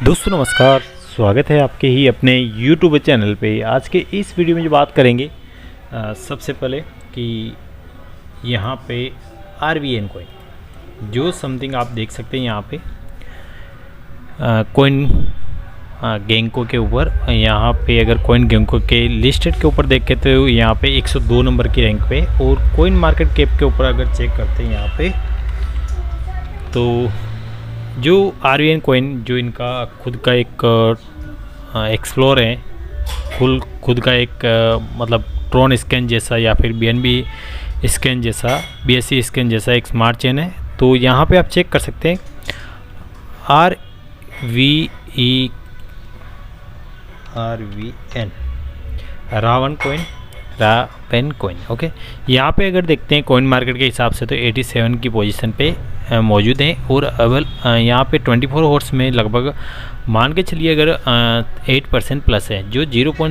दोस्तों नमस्कार, स्वागत है आपके ही अपने YouTube चैनल पे। आज के इस वीडियो में जो बात करेंगे सबसे पहले कि यहाँ पे RVN कोइन जो समथिंग आप देख सकते हैं यहाँ पे कोइन गेंको के ऊपर। यहाँ पे अगर कोइन गेंको के लिस्टेड के ऊपर देखें तो यहाँ पे 102 नंबर की रैंक पे, और कोइन मार्केट कैप के ऊपर अगर चेक करते हैं यहाँ पे तो जो RVN कोइन जो इनका खुद का एक एक्सप्लोर है, खुद का एक मतलब ट्रॉन स्कैन जैसा या फिर BNB स्कैन जैसा, BSC स्कैन जैसा एक स्मार्ट चेन है। तो यहाँ पे आप चेक कर सकते हैं RVN रावण कोइन। ओके, यहाँ पे अगर देखते हैं कोइन मार्केट के हिसाब से तो 87 की पोजीशन पे मौजूद हैं, और अवेल यहाँ पे 24 आवर्स में लगभग मान के चलिए अगर 8% प्लस है, जो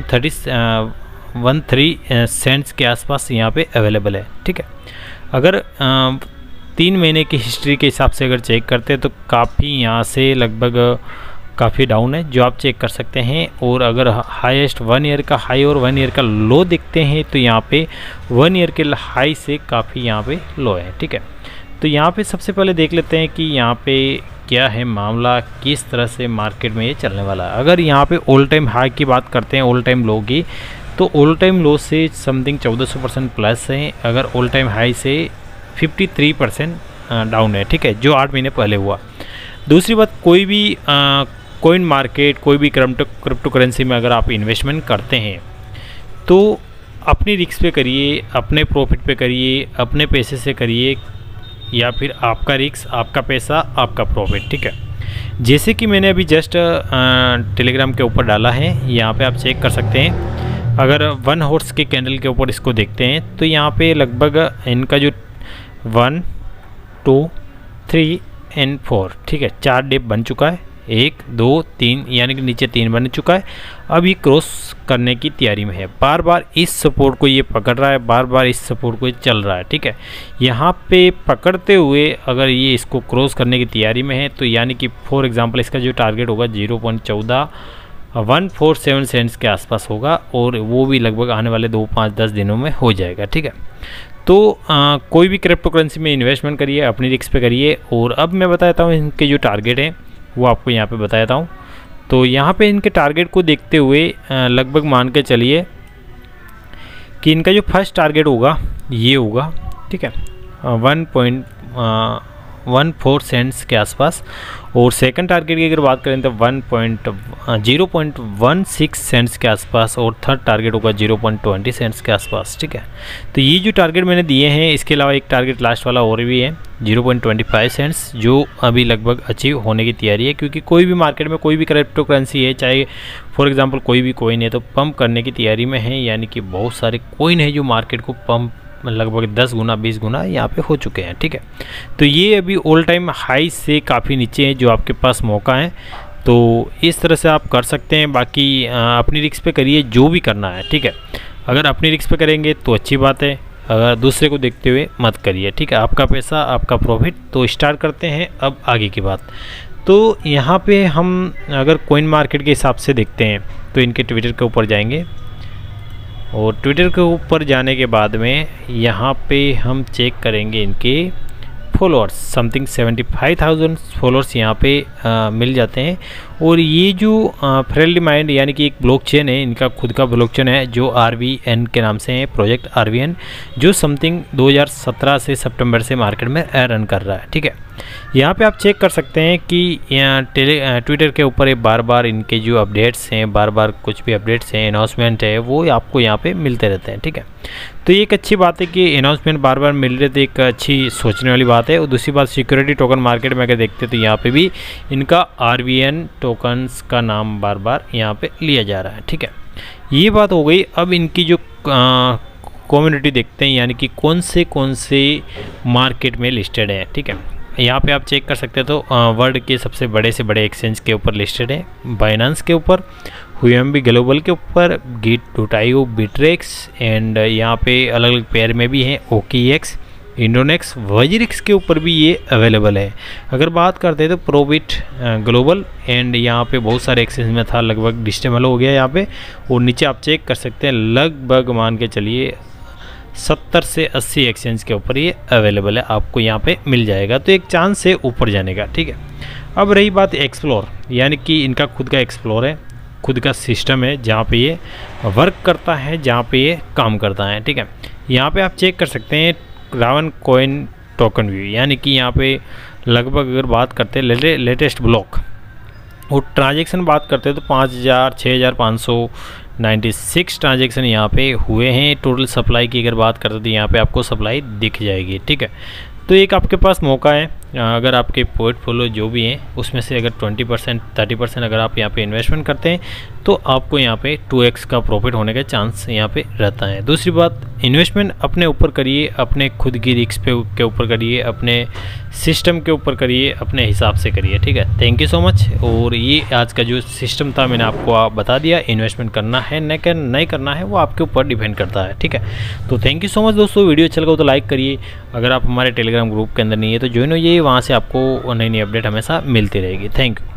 0.13 सेंट्स के आसपास यहाँ पे अवेलेबल है। ठीक है, अगर 3 महीने की हिस्ट्री के हिसाब से अगर चेक करते हैं तो काफ़ी यहाँ से लगभग काफ़ी डाउन है, जो आप चेक कर सकते हैं। और अगर हाईएस्ट 1 ईयर का हाई और 1 ईयर का लो देखते हैं तो यहाँ पे 1 ईयर के हाई से काफ़ी यहाँ पे लो है। ठीक है, तो यहाँ पे सबसे पहले देख लेते हैं कि यहाँ पे क्या है मामला, किस तरह से मार्केट में ये चलने वाला है। अगर यहाँ पे ऑल टाइम हाई की बात करते हैं, ऑल टाइम लो की, तो ऑल टाइम लो से समथिंग 1400% प्लस है, अगर ऑल टाइम हाई से 53% डाउन है। ठीक है, जो 8 महीने पहले हुआ। दूसरी बात, कोई भी कोइन मार्केट, कोई भी क्रिप्टो करेंसी में अगर आप इन्वेस्टमेंट करते हैं तो अपनी रिस्क पे करिए, अपने प्रॉफिट पे करिए, अपने पैसे से करिए, या फिर आपका रिस्क, आपका पैसा, आपका प्रॉफिट। ठीक है, जैसे कि मैंने अभी जस्ट टेलीग्राम के ऊपर डाला है, यहाँ पे आप चेक कर सकते हैं। अगर 1 हॉर्स के कैंडल के ऊपर इसको देखते हैं तो यहाँ पे लगभग इनका जो 1, 2, 3 और 4, ठीक है, 4 डिप बन चुका है, 1, 2, 3, यानी कि नीचे 3 बन चुका है। अब ये क्रॉस करने की तैयारी में है, बार बार इस सपोर्ट को ये पकड़ रहा है, बार बार इस सपोर्ट को ये चल रहा है। ठीक है, यहाँ पे पकड़ते हुए अगर ये इसको क्रॉस करने की तैयारी में है तो यानी कि फॉर एग्जांपल इसका जो टारगेट होगा 0.147 सेंट्स के आसपास होगा, और वो भी लगभग आने वाले 2, 5, 10 दिनों में हो जाएगा। ठीक है, तो कोई भी क्रिप्टो करेंसी में इन्वेस्टमेंट करिए, अपनी रिस्क पे करिए। और अब मैं बताता हूँ इनके जो टारगेट हैं वो आपको यहाँ पे बताता हूँ। तो यहाँ पे इनके टारगेट को देखते हुए लगभग मान के चलिए कि इनका जो फर्स्ट टारगेट होगा ये होगा, ठीक है, 1.14 सेंट्स के आसपास, और सेकंड टारगेट की अगर बात करें तो 0.16 सेंट्स के आसपास, और थर्ड टारगेट होगा 0.20 सेंट्स के आसपास। ठीक है, तो ये जो टारगेट मैंने दिए हैं, इसके अलावा एक टारगेट लास्ट वाला और भी है 0.25 सेंट्स, जो अभी लगभग अचीव होने की तैयारी है। क्योंकि कोई भी मार्केट में कोई भी क्रिप्टो करेंसी है, चाहे फॉर एग्जांपल कोई भी कोइन है, तो पंप करने की तैयारी में है, यानी कि बहुत सारे कोइन है जो मार्केट को पंप लगभग 10 गुना 20 गुना यहाँ पे हो चुके हैं। ठीक है, तो ये अभी ऑल टाइम हाई से काफ़ी नीचे है, जो आपके पास मौका है। तो इस तरह से आप कर सकते हैं। बाकी अपनी रिस्क पे करिए जो भी करना है। ठीक है, अगर अपनी रिस्क पे करेंगे तो अच्छी बात है, अगर दूसरे को देखते हुए मत करिए। ठीक है, आपका पैसा, आपका प्रॉफिट। तो स्टार्ट करते हैं अब आगे की बात। तो यहाँ पे हम अगर कोइन मार्केट के हिसाब से देखते हैं तो इनके ट्विटर के ऊपर जाएंगे, और ट्विटर के ऊपर जाने के बाद में यहाँ पे हम चेक करेंगे इनके फॉलोअर्स, समथिंग 75,000 फॉलोअर्स यहाँ पे मिल जाते हैं। और ये जो फ्रेंडली माइंड यानी कि एक ब्लॉकचेन है, इनका खुद का ब्लॉकचेन है जो RVN के नाम से है, प्रोजेक्ट RVN, जो समथिंग 2017 से सितंबर से मार्केट में रन कर रहा है। ठीक है, यहाँ पे आप चेक कर सकते हैं कि यहाँ ट्विटर के ऊपर बार बार इनके जो अपडेट्स हैं, बार बार कुछ भी अपडेट्स हैं, अनाउंसमेंट है, वो आपको यहाँ पे मिलते रहते हैं। ठीक है, तो ये एक अच्छी बात है कि अनाउंसमेंट बार बार मिल रहे थे, एक अच्छी सोचने वाली बात है। और दूसरी बात, सिक्योरिटी टोकन मार्केट में अगर देखते तो यहाँ पे भी इनका RVN टोकन्स का नाम बार बार यहाँ पे लिया जा रहा है। ठीक है, ये बात हो गई। अब इनकी जो कम्युनिटी देखते हैं, यानी कि कौन से मार्केट में लिस्टेड है। ठीक है, यहाँ पे आप चेक कर सकते हैं तो वर्ल्ड के सबसे बड़े से बड़े एक्सचेंज के ऊपर लिस्टेड है, बाइनेंस के ऊपर, हुएमबी ग्लोबल के ऊपर, Git.io, बिटरेक्स, एंड यहाँ पे अलग अलग पेयर में भी हैं, OKX, इंडोनेक्स, वजीरिक्स के ऊपर भी ये अवेलेबल है। अगर बात करते हैं तो प्रोबिट ग्लोबल एंड यहाँ पे बहुत सारे एक्सचेंज में था, लगभग डिस्टेबल हो गया यहाँ पे। और नीचे आप चेक कर सकते हैं, लगभग मान के चलिए 70 से 80 एक्सचेंज के ऊपर ये अवेलेबल है, आपको यहाँ पे मिल जाएगा। तो एक चांस है ऊपर जाने का, ठीक है। अब रही बात एक्सप्लोर, यानी कि इनका खुद का एक्सप्लोर है, खुद का सिस्टम है जहाँ पे ये वर्क करता है, जहाँ पे ये काम करता है, ठीक है। यहाँ पे आप चेक कर सकते हैं रावन कॉइन टोकन व्यू, यानी कि यहाँ पे लगभग अगर बात करते हैं लेटेस्ट ब्लॉक और ट्रांजैक्शन बात करते हैं तो 6596 ट्रांजैक्शन यहाँ पे हुए हैं। टोटल सप्लाई की अगर बात करते तो यहाँ पे आपको सप्लाई दिख जाएगी, ठीक है। तो एक आपके पास मौका है, अगर आपके पोर्टफोलियो जो भी हैं उसमें से अगर 20% 30% अगर आप यहाँ पे इन्वेस्टमेंट करते हैं तो आपको यहाँ पे 2x का प्रॉफिट होने का चांस यहाँ पे रहता है। दूसरी बात, इन्वेस्टमेंट अपने ऊपर करिए, अपने खुद की रिस्क के ऊपर करिए, अपने सिस्टम के ऊपर करिए, अपने हिसाब से करिए, ठीक है। Thank you so much. और ये आज का जो सिस्टम था मैंने आपको बता दिया, इन्वेस्टमेंट करना है नहीं करना है वो आपके ऊपर डिपेंड करता है, ठीक है। तो थैंक यू सो मच दोस्तों, वीडियो अच्छा लगा तो लाइक करिए। अगर आप हमारे टेलीग्राम ग्रुप के अंदर नहीं है तो ज्वाइन होइए, वहाँ से आपको नई नई अपडेट हमेशा मिलती रहेगी। Thank you.